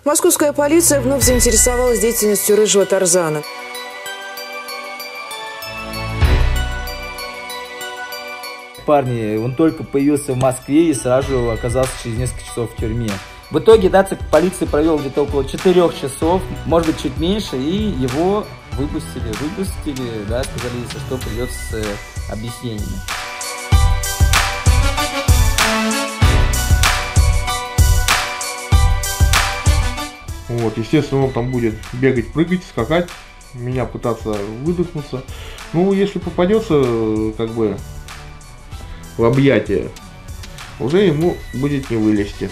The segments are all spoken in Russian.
Московская полиция вновь заинтересовалась деятельностью рыжего Тарзана. Парни, он только появился в Москве и сразу оказался через несколько часов в тюрьме. В итоге Дацик полиции провел где-то около 4 часов, может быть чуть меньше, и его выпустили, да, сказали, если что, придет с объяснениями. Вот, естественно, он там будет бегать, прыгать, скакать, меня пытаться выдохнуться. Ну, если попадется, как бы, в объятия, уже ему будет не вылезти.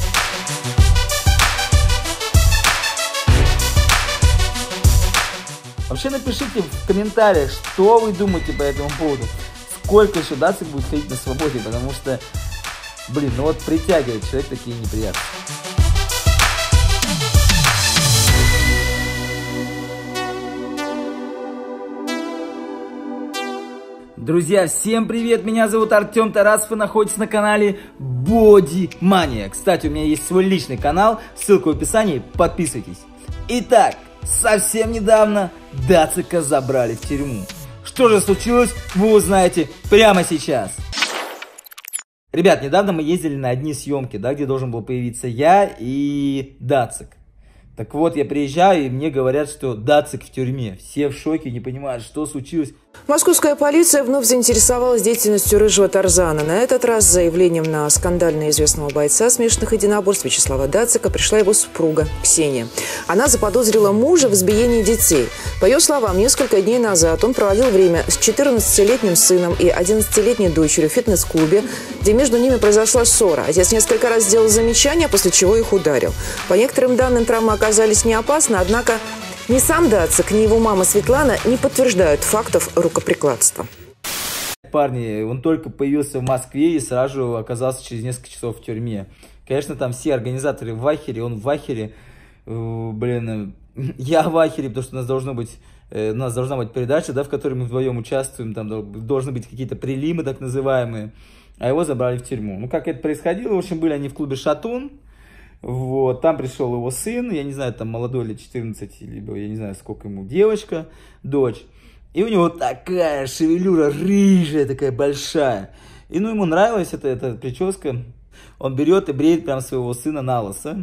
Вообще напишите в комментариях, что вы думаете по этому поводу. Сколько еще Дацик будет ходить на свободе, потому что, блин, ну вот притягивает человек такие неприятности. Друзья, всем привет! Меня зовут Артем Тарасов, вы находитесь на канале Бодимания. Кстати, у меня есть свой личный канал, ссылка в описании, подписывайтесь. Итак, совсем недавно Дацика забрали в тюрьму. Что же случилось, вы узнаете прямо сейчас. Ребят, недавно мы ездили на одни съемки, да, где должен был появиться я и Дацик. Так вот, я приезжаю, и мне говорят, что Дацик в тюрьме. Все в шоке, не понимают, что случилось. Московская полиция вновь заинтересовалась деятельностью рыжего Тарзана. На этот раз с заявлением на скандально известного бойца смешанных единоборств Вячеслава Дацика пришла его супруга Ксения. Она заподозрила мужа в избиении детей. По ее словам, несколько дней назад он проводил время с 14-летним сыном и 11-летней дочерью в фитнес-клубе, где между ними произошла ссора. Отец несколько раз сделал замечания, после чего их ударил. По некоторым данным, травмы оказались не опасны, однако ни сам Дацик, ни его мама Светлана не подтверждают фактов рукоприкладства. Парни, он только появился в Москве и сразу оказался через несколько часов в тюрьме. Конечно, там все организаторы в ахере, он в ахере. Блин, я в ахере, потому что у нас должна быть передача, да, в которой мы вдвоем участвуем. Там должны быть какие-то прилимы, так называемые. А его забрали в тюрьму. Ну, как это происходило? В общем, были они в клубе «Шатун». Вот, там пришел его сын, я не знаю, там молодой лет 14, либо я не знаю, сколько ему, девочка, дочь. И у него такая шевелюра рыжая, такая большая. И ну ему нравилась эта прическа. Он берет и бреет прям своего сына на лысо.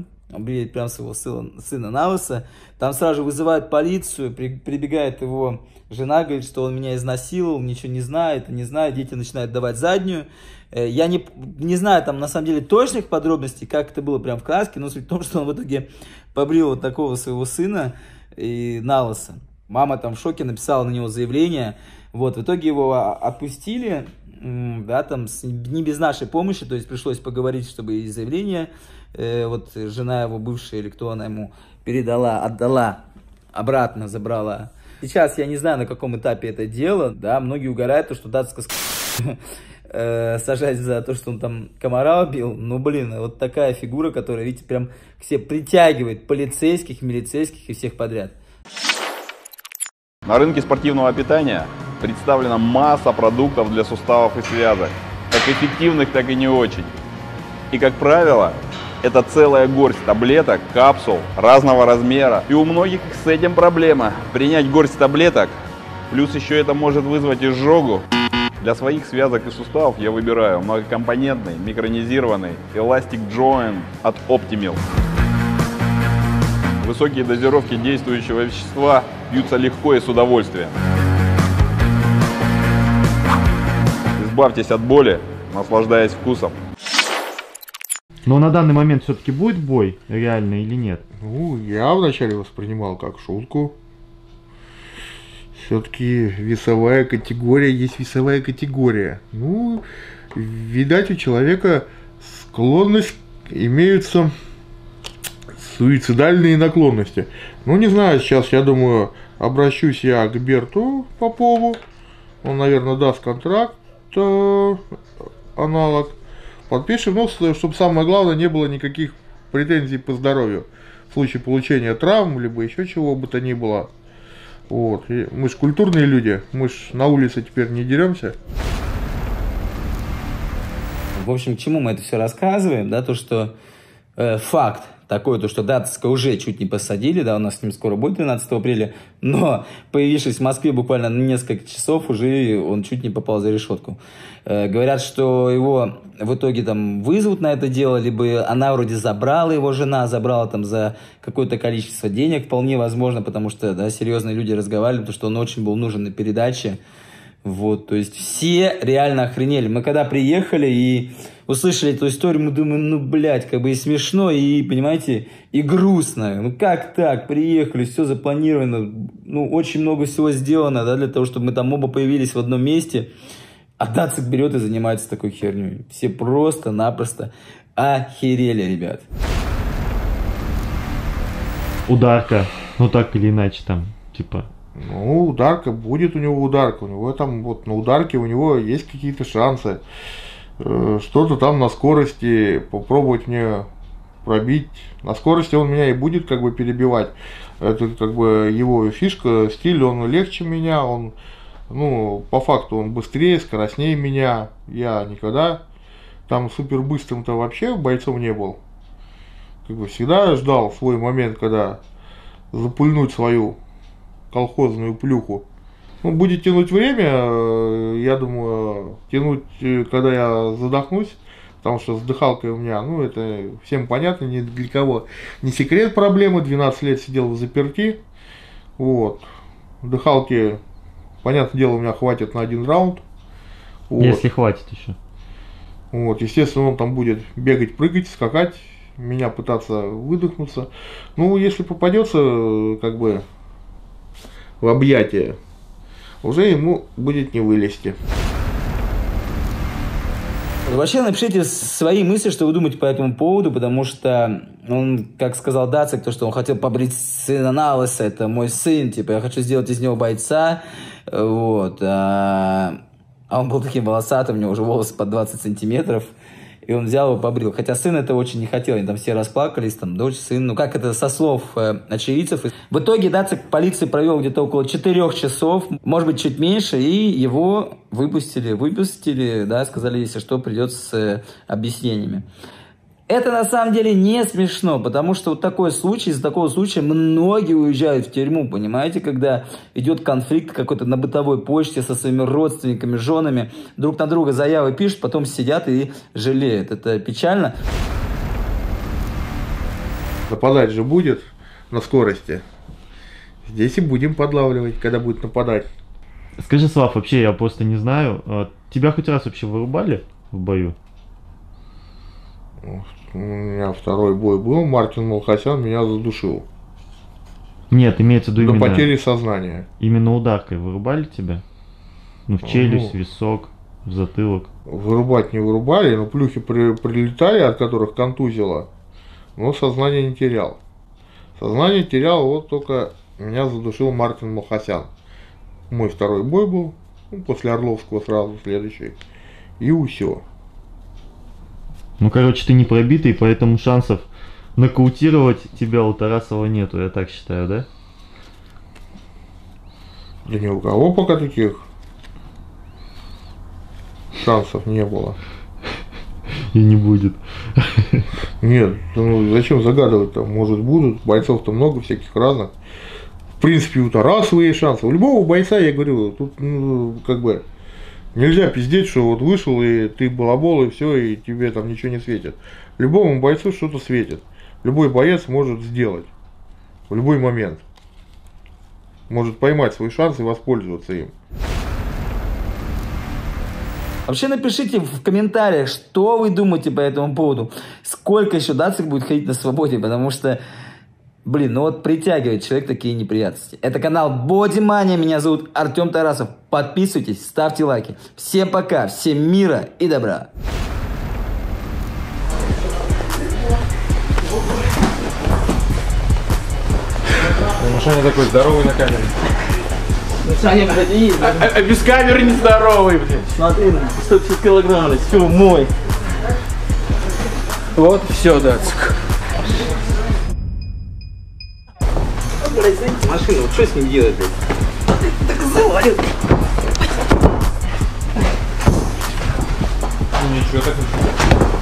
Там сразу же вызывают полицию, прибегает его жена, говорит, что он меня изнасиловал, ничего не знает, дети начинают давать заднюю. Я не знаю там на самом деле точных подробностей, как это было прям в краске, но суть в том, что он в итоге побрил вот такого своего сына и на лысо. Мама там в шоке, написала на него заявление. Вот, в итоге его отпустили, да, там не без нашей помощи, то есть пришлось поговорить, чтобы и заявление, вот жена его бывшая или кто она ему передала, отдала, обратно забрала. Сейчас я не знаю, на каком этапе это дело, да, многие угорают, что Дацика сажать за то, что он там комара убил. Ну, блин, вот такая фигура, которая, видите, прям к себе притягивает полицейских, милицейских и всех подряд. На рынке спортивного питания представлена масса продуктов для суставов и связок, как эффективных, так и не очень. И, как правило, это целая горсть таблеток, капсул разного размера. И у многих с этим проблема. Принять горсть таблеток, плюс еще это может вызвать изжогу. Для своих связок и суставов я выбираю многокомпонентный, микронизированный Elastic Joint от Optimil. Высокие дозировки действующего вещества пьются легко и с удовольствием. Избавьтесь от боли, наслаждаясь вкусом. Но на данный момент все-таки будет бой, реально или нет? Ну, я вначале воспринимал как шутку. Все-таки весовая категория есть весовая категория. Ну, видать, у человека имеются суицидальные наклонности. Ну, не знаю, сейчас, я думаю, обращусь я к Берту Попову. Он, наверное, даст контракт, аналог. Подпишем, ну, чтобы самое главное, не было никаких претензий по здоровью. В случае получения травм, либо еще чего бы то ни было. Вот. И мы ж культурные люди, мы ж на улице теперь не деремся. В общем, к чему мы это все рассказываем, да, то, что факт, такое, то что Дацика уже чуть не посадили, да, у нас с ним скоро будет 12 апреля, но появившись в Москве буквально на несколько часов, уже он чуть не попал за решетку. Говорят, что его в итоге там вызовут на это дело, либо она вроде забрала, его жена забрала там за какое-то количество денег, вполне возможно, потому что, да, серьезные люди разговаривали, потому что он очень был нужен на передаче. Вот, то есть все реально охренели. Мы когда приехали и услышали эту историю, мы думаем, ну, блядь, как бы и смешно, и, понимаете, и грустно. Ну, как так? Приехали, все запланировано, ну, очень много всего сделано, да, для того, чтобы мы там оба появились в одном месте. А Дацик берет и занимается такой херней. Все просто-напросто охерели, ребят. Ударка, ну, так или иначе там, типа... Ну, ударка, будет у него ударка. У него там вот на ударке у него есть какие-то шансы. Что-то там на скорости попробовать мне пробить. На скорости он меня и будет как бы перебивать. Это как бы его фишка, стиль, он легче меня, он, ну, по факту он быстрее, скоростнее меня. Я никогда там супер быстрым-то вообще бойцом не был. Как бы всегда ждал свой момент, когда запульнуть свою колхозную плюху. Ну, будет тянуть время, я думаю, тянуть, когда я задохнусь, потому что с дыхалкой у меня, ну, это всем понятно, ни для кого не секрет проблемы, 12 лет сидел в заперти, вот, дыхалки, понятное дело, у меня хватит на 1 раунд. Вот. Если хватит еще. Вот, естественно, он там будет бегать, прыгать, скакать, меня пытаться выдохнуться. Ну, если попадется, как бы, в объятия, уже ему будет не вылезти. Вообще напишите свои мысли, что вы думаете по этому поводу, потому что он, как сказал Дацик, то, что он хотел побрить сына на лысо, это мой сын, типа, я хочу сделать из него бойца, вот, а он был таким волосатым, у него уже волосы под 20 сантиметров, и он взял его, побрил. Хотя сын это очень не хотел, они там все расплакались, там, дочь, сын. Ну, как это со слов очевидцев. В итоге Дацик полиции провел где-то около 4 часов, может быть, чуть меньше, и его выпустили, да, сказали, если что, придет с объяснениями. Это на самом деле не смешно, потому что вот такой случай, из-за такого случая многие уезжают в тюрьму, понимаете, когда идет конфликт какой-то на бытовой почте со своими родственниками, женами, друг на друга заявы пишут, потом сидят и жалеют. Это печально. Нападать же будет на скорости. Здесь и будем подлавливать, когда будет нападать. Скажи, Слав, вообще я просто не знаю, тебя хоть раз вообще вырубали в бою? У меня второй бой был, Мартин Малхасян меня задушил. Нет, имеется в виду именно... До потери сознания. Именно ударкой вырубали тебя? Ну, в челюсть, в висок, в затылок. Вырубать не вырубали, но плюхи прилетали, от которых контузило, но сознание не терял. Сознание терял, вот только меня задушил Мартин Малхасян. Мой второй бой был, ну, после Орловского сразу следующий, и усё. Ну, короче, ты не пробитый, поэтому шансов нокаутировать тебя у Тарасова нету, я так считаю, да? Да ни у кого пока таких шансов не было. И не будет. Нет, ну зачем загадывать-то? Может будут, бойцов-то много всяких разных. В принципе, у Тарасова есть шансы. У любого бойца, я говорю, тут, ну, как бы... Нельзя пиздеть, что вот вышел, и ты балабол, и все, и тебе там ничего не светит. Любому бойцу что-то светит. Любой боец может сделать. В любой момент. Может поймать свой шанс и воспользоваться им. Вообще напишите в комментариях, что вы думаете по этому поводу. Сколько еще Дацик будет ходить на свободе, потому что... Блин, ну вот притягивает человек такие неприятности. Это канал Бодимания, меня зовут Артем Тарасов. Подписывайтесь, ставьте лайки. Всем пока, всем мира и добра. Ну, Саня такой здоровый на камере. Ну, Саня, блядь, есть. А без камеры не здоровый, блядь. Смотри, 150 килограмм, все, мой. Вот, все, Дацик. Машина, вот что с ним делать, блядь? Так завалил. Ничего так ничего.